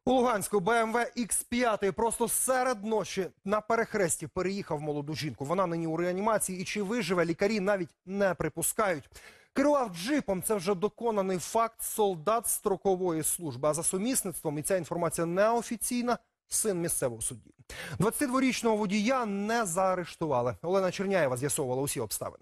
У Луганську БМВ X5 просто серед ночі на перехресті переїхав молоду жінку. Вона нині у реанімації і чи виживе, лікарі навіть не припускають. Керував джипом, це вже доконаний факт, солдат строкової служби. А за сумісництвом, і ця інформація неофіційна, син місцевого судді. 22-річного водія не заарештували. Олена Черняєва з'ясовувала усі обставини.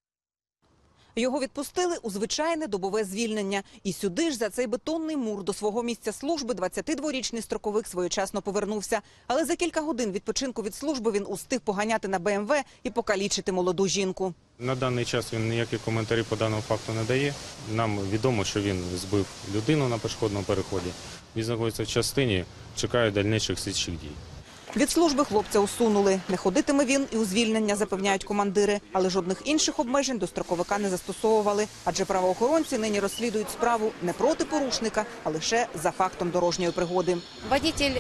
Його відпустили у звичайне добове звільнення. І сюди ж, за цей бетонний мур, до свого місця служби 22-річний строковик своєчасно повернувся. Але за кілька годин відпочинку від служби він устиг поганяти на БМВ і покалічити молоду жінку. На даний час він ніякі коментарі по даному факту не дає. Нам відомо, що він збив людину на пішохідному переході. Він знаходиться в частині, чекає дальніших слідчих дій. Від служби хлопця усунули. Не ходитиме він і у звільнення, запевняють командири. Але жодних інших обмежень до строковика не застосовували. Адже правоохоронці нині розслідують справу не проти порушника, а лише за фактом дорожньої пригоди. Водитель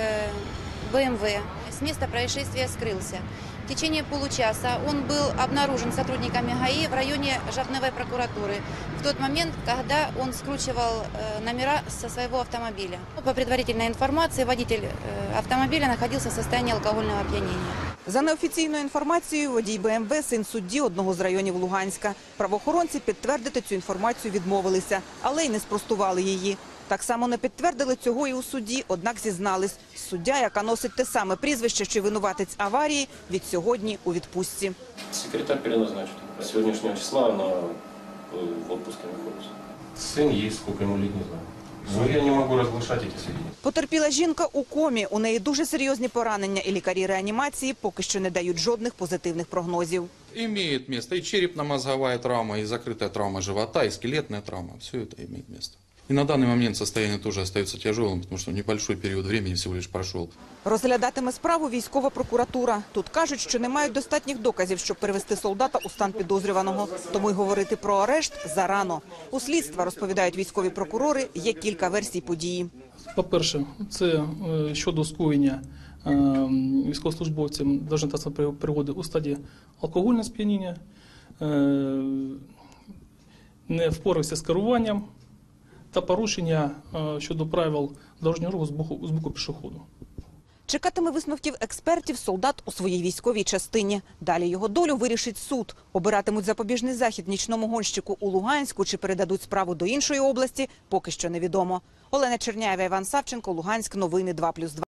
БМВ с места происшествия скрылся. В течение получаса он был обнаружен сотрудниками ГАИ в районе Жовтневой прокуратуры в тот момент, когда он скручивал номера со своего автомобиля. По предварительной информации, водитель автомобиля находился в состоянии алкогольного опьянения. За неофіційною інформацією, водій БМВ – син судді одного з районів Луганська. Правоохоронці підтвердити цю інформацію відмовилися, але й не спростували її. Так само не підтвердили цього і у суді, однак зізнались. Суддя, яка носить те саме прізвище, що й винуватець аварії, від сьогодні у відпустці. Секретарь переназначен. С сегодняшнего числа она в отпуске находится. Сын есть, сколько ему лет, не знаю. Но я не могу разглашать эти сведения. Потерпіла жінка у комі. У неї дуже серйозні поранення, і лікарі реанімації поки що не дають жодних позитивних прогнозів. Имеет место и черепно-мозговая травма, и закрытая травма живота, и скелетная травма. Все это имеет место. И на данный момент состояние тоже остается тяжелым, потому что небольшой период времени всего лишь прошел. Розглядатиме справу військова прокуратура. Тут кажуть, що не мають достатніх доказів, щоб перевести солдата у стан підозрюваного. Тому й говорити про арешт зарано. У слідства, розповідають військові прокурори, є кілька версій події. По-перше, це щодо скоєння військовослужбовцям дорожньо-транспортної пригоди у стадії алкогольного сп'яніння, не впорався з керуванням та порушення щодо правил дорожнього руху з боку пішоходу. Чекатиме висновків експертів солдат у своїй військовій частині. Далі його долю вирішить суд. Обиратимуть запобіжний захід нічному гонщику у Луганську чи передадуть справу до іншої області, поки що невідомо. Олена Черняєва, Іван Савченко, Луганськ. Новини 2+2.